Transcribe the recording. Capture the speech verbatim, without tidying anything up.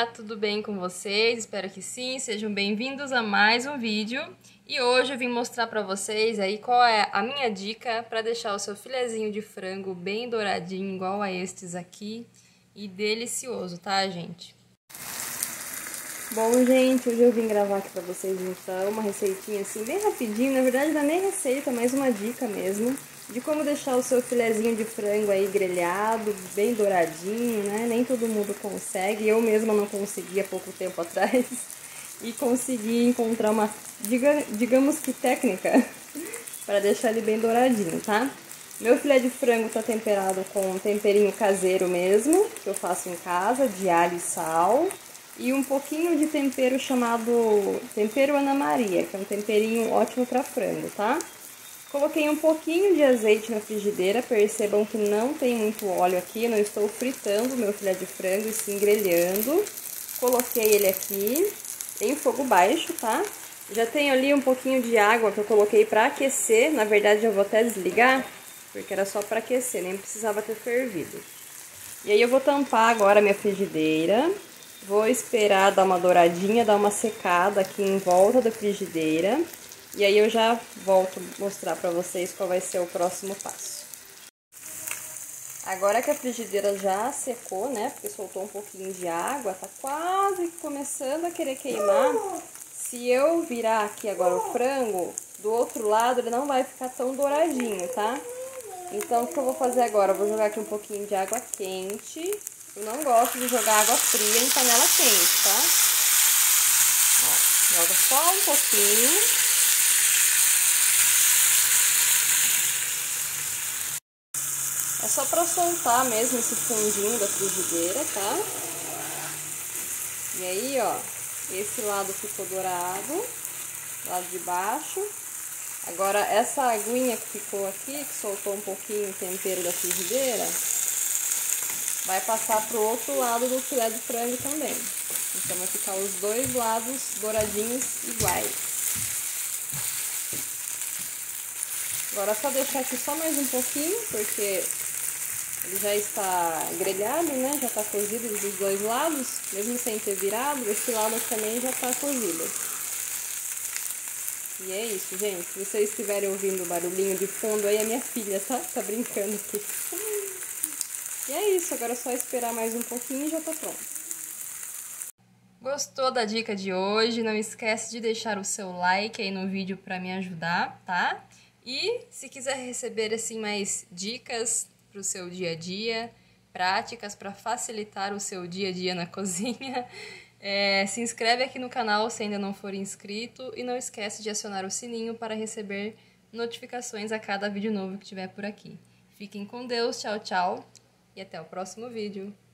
Olá, tudo bem com vocês? Espero que sim, sejam bem-vindos a mais um vídeo. E hoje eu vim mostrar pra vocês aí qual é a minha dica para deixar o seu filezinho de frango bem douradinho, igual a estes aqui, e delicioso, tá, gente? Bom, gente, hoje eu vim gravar aqui pra vocês então uma receitinha assim bem rapidinho, na verdade não é nem receita, mas uma dica mesmo, de como deixar o seu filezinho de frango aí grelhado, bem douradinho, né? Nem todo mundo consegue, eu mesma não consegui há pouco tempo atrás e consegui encontrar uma, diga, digamos que técnica para deixar ele bem douradinho, tá? Meu filé de frango tá temperado com um temperinho caseiro mesmo, que eu faço em casa, de alho e sal. E um pouquinho de tempero chamado tempero Ana Maria, que é um temperinho ótimo para frango, tá? Coloquei um pouquinho de azeite na frigideira, percebam que não tem muito óleo aqui, não estou fritando o meu filé de frango e sim grelhando. Coloquei ele aqui em fogo baixo, tá? Já tenho ali um pouquinho de água que eu coloquei para aquecer, na verdade eu vou até desligar, porque era só para aquecer, nem precisava ter fervido. E aí eu vou tampar agora a minha frigideira. Vou esperar dar uma douradinha, dar uma secada aqui em volta da frigideira. E aí eu já volto mostrar pra vocês qual vai ser o próximo passo. Agora que a frigideira já secou, né? Porque soltou um pouquinho de água, tá quase começando a querer queimar. Se eu virar aqui agora o frango, do outro lado ele não vai ficar tão douradinho, tá? Então o que eu vou fazer agora? Eu vou jogar aqui um pouquinho de água quente. Eu não gosto de jogar água fria em panela quente, tá? Ó, joga só um pouquinho. É só pra soltar mesmo esse fundinho da frigideira, tá? E aí, ó, esse lado ficou dourado, lado de baixo. Agora, essa aguinha que ficou aqui, que soltou um pouquinho o tempero da frigideira, vai passar pro outro lado do filé de frango também. Então vai ficar os dois lados douradinhos iguais. Agora é só deixar aqui só mais um pouquinho, porque ele já está grelhado, né? Já está cozido dos dois lados, mesmo sem ter virado, esse lado também já está cozido. E é isso, gente. Se vocês estiverem ouvindo o barulhinho de fundo aí, é minha filha, tá? Tá brincando aqui. E é isso, agora é só esperar mais um pouquinho e já tá pronto. Gostou da dica de hoje? Não esquece de deixar o seu like aí no vídeo para me ajudar, tá? E se quiser receber assim mais dicas para o seu dia a dia, práticas para facilitar o seu dia a dia na cozinha, é, se inscreve aqui no canal se ainda não for inscrito e não esquece de acionar o sininho para receber notificações a cada vídeo novo que tiver por aqui. Fiquem com Deus, tchau, tchau! E até o próximo vídeo.